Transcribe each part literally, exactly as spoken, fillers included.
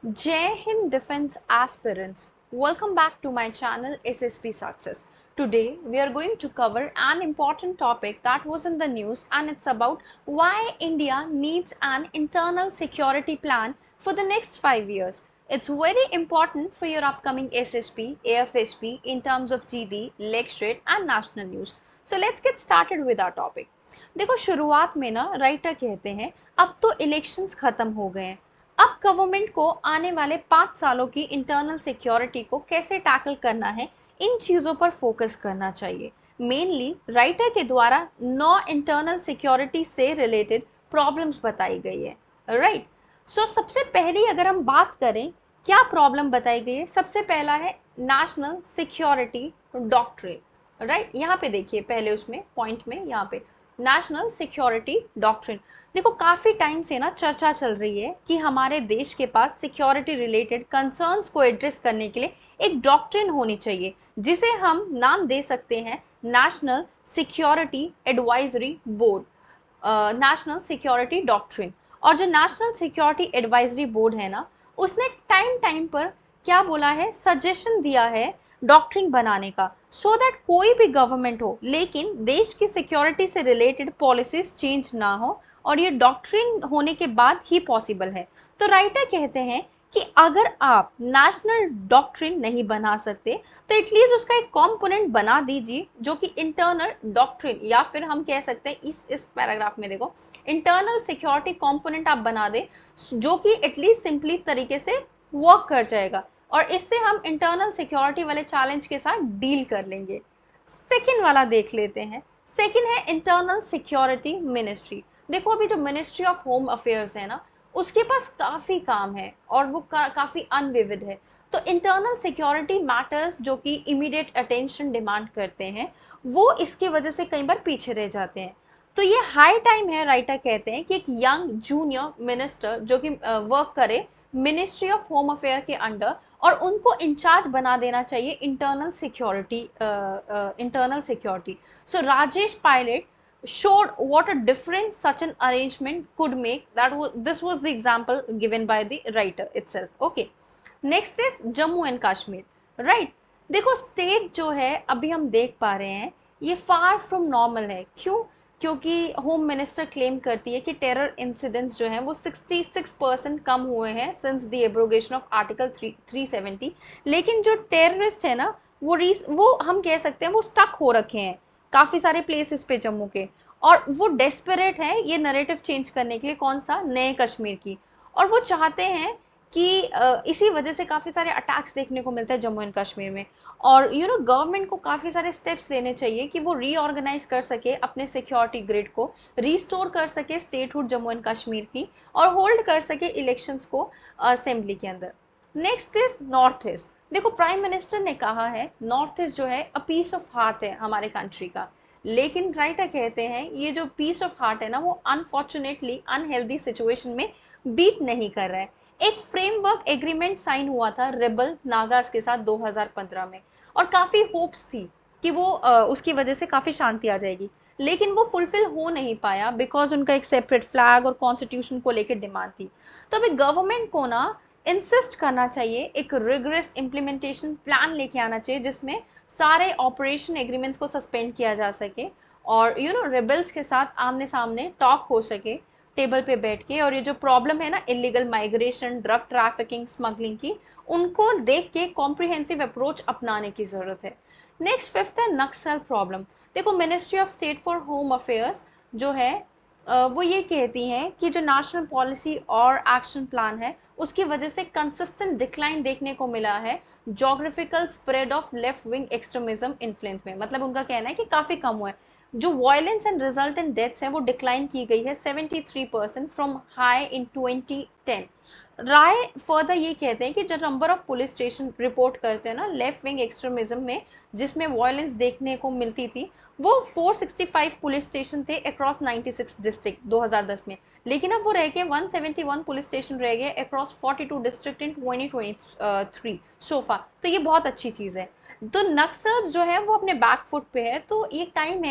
Jai Hind Defense Aspirants, welcome back to my channel S S P Success. Today we are going to cover an important topic that was in the news, and it's about why India needs an internal security plan for the next five years. It's very important for your upcoming S S P, A F S P in terms of G D, lecturate and national news. So let's get started with our topic. देखो शुरुआत में ना writer कहते हैं अब तो elections खत्म हो गए हैं, अब गवर्नमेंट को आने वाले पाँच सालों की इंटरनल सिक्योरिटी को कैसे टैकल करना है, इन चीज़ों पर फोकस करना चाहिए। मेनली राइटर के द्वारा नौ इंटरनल सिक्योरिटी से रिलेटेड प्रॉब्लम्स बताई गई है। राइट, सो सबसे पहली अगर हम बात करें क्या प्रॉब्लम बताई गई है, सबसे पहला है नेशनल सिक्योरिटी डॉक्ट्रिन। राइट, यहाँ पे देखिए पहले उसमें पॉइंट में यहाँ पे नेशनल सिक्योरिटी डॉक्ट्रिन। देखो काफी टाइम से ना चर्चा चल रही है कि हमारे देश के पास सिक्योरिटी रिलेटेड कंसर्न्स को एड्रेस करने के लिए एक डॉक्ट्रिन होनी चाहिए, जिसे हम नाम दे सकते हैं national security advisory board, national security doctrine. और जो नेशनल सिक्योरिटी एडवाइजरी बोर्ड है ना, उसने टाइम टाइम पर क्या बोला है, सजेशन दिया है डॉक्ट्रिन बनाने का, सो so दैट कोई भी गवर्नमेंट हो लेकिन देश की सिक्योरिटी से रिलेटेड पॉलिसीज चेंज ना हो, और ये डॉक्ट्रिन होने के बाद ही पॉसिबल है। तो राइटर कहते हैं कि अगर आप नेशनल डॉक्ट्रिन नहीं बना सकते तो एटलीस्ट उसका एक कंपोनेंट बना दीजिए जो कि इंटरनल डॉक्ट्रिन, या फिर हम कह सकते हैं इस इस पैराग्राफ में देखो इंटरनल सिक्योरिटी कंपोनेंट आप बना दे जो कि एटलीस्ट सिंपली तरीके से वर्क कर जाएगा, और इससे हम इंटरनल सिक्योरिटी वाले चैलेंज के साथ डील कर लेंगे। सेकेंड वाला देख लेते हैं। सेकेंड है इंटरनल सिक्योरिटी मिनिस्ट्री। देखो अभी जो मिनिस्ट्री ऑफ होम अफेयर्स है ना, उसके पास काफी काम है और वो का, काफी अनविविध है। तो इंटरनल सिक्योरिटी मैटर्स जो कि इमीडिएट अटेंशन डिमांड करते हैं, वो इसकी वजह से कई बार पीछे रह जाते हैं। तो ये हाई टाइम है, राइटर कहते हैं कि एक यंग जूनियर मिनिस्टर जो कि वर्क करे मिनिस्ट्री ऑफ होम अफेयर के अंडर, और उनको इंचार्ज बना देना चाहिए internal security, internal security. So Rajesh Pilot showed what a difference such an arrangement could make. That was this was the example given by the writer itself. Okay, next is Jammu and Kashmir. Right, देखो state जो है अभी हम देख पा रहे हैं ये फार फ्रॉम नॉर्मल है। क्यों? क्योंकि होम मिनिस्टर क्लेम करती है कि टेरर इंसिडेंट्स जो हैं वो छियासठ परसेंट कम हुए हैं since the abrogation of article three seventy. लेकिन जो टेररिस्ट है ना, वो वो हम कह सकते हैं वो स्टक हो रखे हैं काफी सारे प्लेसेस पे जम्मू के, और वो डेस्परेट है ये नरेटिव चेंज करने के लिए, कौन सा, नए कश्मीर की। और वो चाहते हैं कि इसी वजह से काफी सारे अटैक्स देखने को मिलते हैं जम्मू एंड कश्मीर में। और यू नो गवर्नमेंट को काफी सारे स्टेप्स लेने चाहिए कि वो रीऑर्गेनाइज कर सके अपने सिक्योरिटी ग्रिड को, रीस्टोर कर सके स्टेटहुड जम्मू एंड कश्मीर की, और होल्ड कर सके इलेक्शंस को असेंबली के अंदर। Next is north east. देखो प्राइम मिनिस्टर ने कहा है नॉर्थ ईस्ट जो है अ पीस ऑफ हार्ट है हमारे कंट्री का, लेकिन राइटर कहते हैं ये जो पीस ऑफ हार्ट है ना, वो अनफॉर्चुनेटली अनहेल्दी सिचुएशन में बीट नहीं कर रहा है। एक फ्रेमवर्क एग्रीमेंट साइन हुआ था रेबल नागास के साथ दो हज़ार पंद्रह में, और काफी होप्स थी कि वो आ, उसकी वजह से काफी शांति आ जाएगी, लेकिन वो फुलफिल हो नहीं पाया बिकॉज उनका एक सेपरेट फ्लैग और कॉन्स्टिट्यूशन को लेकर डिमांड थी। तो अभी गवर्नमेंट को ना इंसिस्ट करना चाहिए, एक रिगरस इम्प्लीमेंटेशन प्लान लेके आना चाहिए जिसमें सारे ऑपरेशन एग्रीमेंट्स को सस्पेंड किया जा सके, और यू नो रेबल्स के साथ आमने सामने टॉक हो सके टेबल पे बैठ के। और ये जो प्रॉब्लम है ना illegal migration, drug trafficking, smuggling की, उनको देख के कॉम्प्रिहेंसिव अप्रोच अपनाने की जरूरत है। नेक्स्ट फिफ्थ है नक्सल प्रॉब्लम। देखो ministry of state for home affairs जो है वो ये कहती हैं कि जो नेशनल पॉलिसी और एक्शन प्लान है उसकी वजह से कंसिस्टेंट डिक्लाइन देखने को मिला है geographical spread of left wing extremism influence में। मतलब उनका कहना है कि काफी कम हुआ है, जो वायलेंस एंड रिजल्टेंट डेथ्स है वो डिक्लाइन की गई है तिहत्तर percent from high in twenty ten. Rai further ये कहते हैं कि जो number of police station report करते हैं ना लेफ्ट विंग एक्सट्रीमिज्म में जिसमें वायलेंस देखने को मिलती थी, वो चार सौ पैंसठ पुलिस स्टेशन थे अक्रॉस छियानवे डिस्ट्रिक्ट दो हज़ार दस में, लेकिन अब वो रह गए एक सौ इकहत्तर पुलिस स्टेशन रह गए अक्रॉस बयालीस district in twenty twenty three so far. तो ये बहुत अच्छी चीज़ है। तो नक्सल्स जो है वो अपने बैक फुट पे है, तो ये टाइम है कि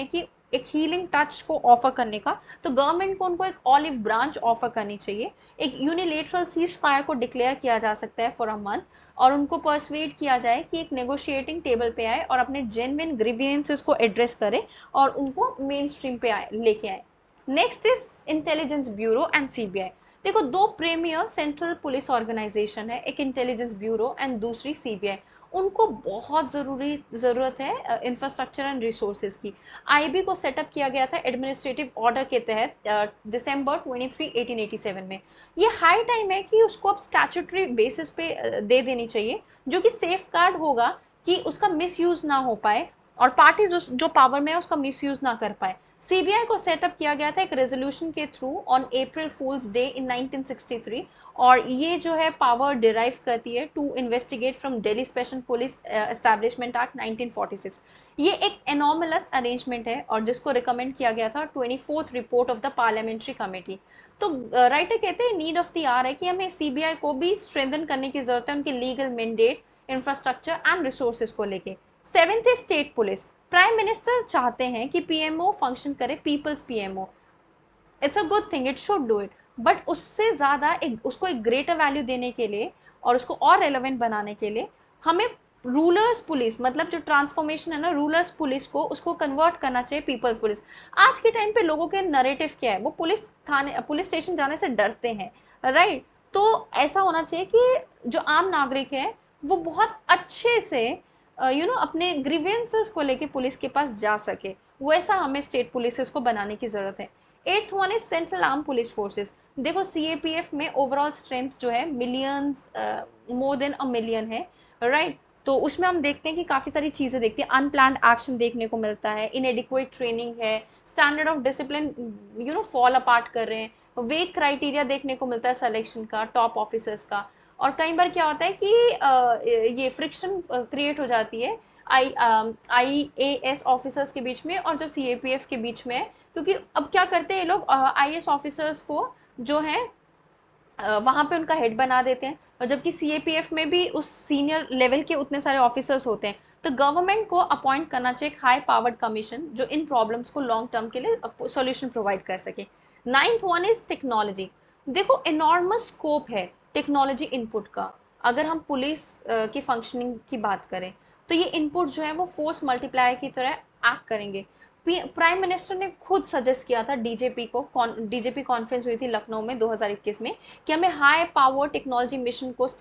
एक हीलिंग टच को ऑफर करने का, तो गवर्नमेंट को उनको एक ऑलिव ब्रांच ऑफर करनी चाहिए। एक यूनिलेटरल सीज फायर को डिक्लेयर किया जा सकता है फॉर अ मंथ, और उनको पर्सुएड किया जाए कि एक नेगोशिएटिंग टेबल पे आए और अपने जेन्युइन ग्रीवियंसेस को एड्रेस करे और उनको मेन स्ट्रीम पे आए लेके आए। Next is intelligence bureau and CBI. देखो, दो प्रीमियर सेंट्रल पुलिस ऑर्गेनाइजेशन है, एक इंटेलिजेंस ब्यूरो एंड दूसरी सीबीआई। उनको बहुत जरूरी जरूरत है इंफ्रास्ट्रक्चर एंड रिसोर्सेज की। आईबी को सेटअप किया गया था एडमिनिस्ट्रेटिव ऑर्डर के तहत दिसंबर तेईस अठारह सौ सत्तासी में। ये हाई टाइम है कि उसको अब स्टैट्यूटरी बेसिस पे uh, दे देनी चाहिए, जो कि सेफ गार्ड होगा कि उसका मिसयूज ना हो पाए और पार्टीज जो पावर में है उसका मिसयूज ना कर पाए। सीबीआई को सेटअप किया गया था एक रेजोल्यूशन के through on April fools day in nineteen sixty three, और ये जो है पावर डिराइव करती है to investigate from Delhi special police establishment act nineteen forty six. ये एक एनॉमलस अरेंजमेंट है और जिसको रिकमेंड किया गया था twenty fourth report of the parliamentary committee. तो राइटर uh, कहते हैं नीड ऑफ द आवर है कि हमें सीबीआई को भी स्ट्रेंथन करने की जरूरत है उनके legal mandate, infrastructure and resources को लेके। सेवेंथ है स्टेट पुलिस। प्राइम मिनिस्टर चाहते हैं कि पीएमओ फंक्शन करे people's PMO. It's a good thing, it should do it, but उससे ज्यादा एक उसको एक ग्रेटर वैल्यू देने के लिए और उसको और रेलेवेंट बनाने के लिए हमें रूलर्स पुलिस, मतलब जो ट्रांसफॉर्मेशन है ना रूलर्स पुलिस को, उसको कन्वर्ट करना चाहिए पीपल्स पुलिस। आज के टाइम पे लोगों के नरेटिव क्या है, वो पुलिस थाने पुलिस स्टेशन जाने से डरते हैं, राइट? तो ऐसा होना चाहिए कि जो आम नागरिक है वो बहुत अच्छे से यू नो अपने ग्रीवेंसेस को लेके पुलिस के पास जा सके, वैसा हमें स्टेट पुलिस को बनाने की जरूरत है। Eighth one is central arm police forces. देखो, सीएपीएफ में ओवरऑल स्ट्रेंथ जो है millions, more than a million है, राइट? तो उसमें हम देखते हैं कि काफी सारी चीजें देखते हैं, अनप्लान्ड एक्शन देखने को मिलता है, इनएडिक्वेट ट्रेनिंग है, standard of discipline you know fall apart कर रहे हैं, वेग क्राइटेरिया देखने को मिलता है सिलेक्शन का टॉप ऑफिसर्स का, और कई बार क्या होता है कि ये फ्रिक्शन क्रिएट हो जाती है आई आई ए एस ऑफिसर्स के बीच में और जो सीएपीएफ के बीच में है, क्योंकि अब क्या करते हैं ये लोग आई एस ऑफिसर्स को जो है वहां पे उनका हेड बना देते हैं, और जबकि सीएपीएफ में भी उस सीनियर लेवल के उतने सारे ऑफिसर्स होते हैं। तो गवर्नमेंट को अपॉइंट करना चाहिए हाई पावर्ड कमीशन जो इन प्रॉब्लम्स को लॉन्ग टर्म के लिए सॉल्यूशन प्रोवाइड कर सके। Ninth one is technology. देखो, एनॉर्मस स्कोप है टेक्नोलॉजी इनपुट का। अगर हम पुलिस की फंक्शनिंग की बात करें तो ये इनपुट जो है वो फोर्स मल्टीप्लायर की तरह एक्ट करेंगे। प्राइम मिनिस्टर ने खुद सजेस्ट किया था डीजेपी को, डीजेपी कॉन्फ्रेंस हुई थी लखनऊ में दो हज़ार इक्कीस में, कि हमें हाई पावर टेक्नोलॉजी मिशन को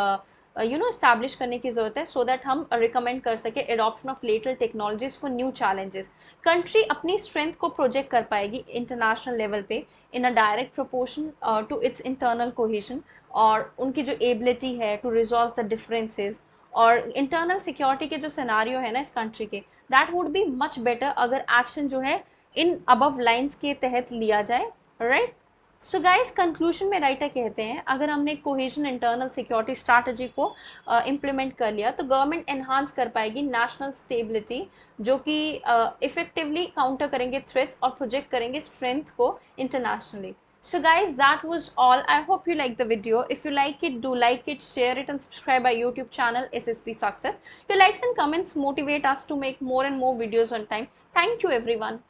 यू नो एस्टैब्लिश करने की जरूरत है, सो so दैट हम रिकमेंड कर सके adoption of latest technologies for new challenges. Country अपनी स्ट्रेंथ को प्रोजेक्ट कर पाएगी इंटरनेशनल लेवल पे in a direct proportion to its internal cohesion, और उनकी जो एबिलिटी है टू रिजॉल्व द डिफरेंसेस और इंटरनल सिक्योरिटी के जो सिनारियो है ना इस कंट्री के, that would be much better अगर एक्शन जो है इन अबव लाइंस के तहत लिया जाए, राइट? सो गाइस, कंक्लूजन में राइटर कहते हैं अगर हमने कोहेजन इंटरनल सिक्योरिटी स्ट्रैटेजी को इम्प्लीमेंट uh, कर लिया तो गवर्नमेंट एनहांस कर पाएगी नेशनल स्टेबिलिटी, जो कि इफेक्टिवली uh, काउंटर करेंगे थ्रेट्स और प्रोजेक्ट करेंगे स्ट्रेंथ को internationally. So guys, that was all. I hope you like the video. If you like it, do like it, share it and subscribe our YouTube channel S S P Success. Your likes and comments motivate us to make more and more videos on time. Thank you everyone.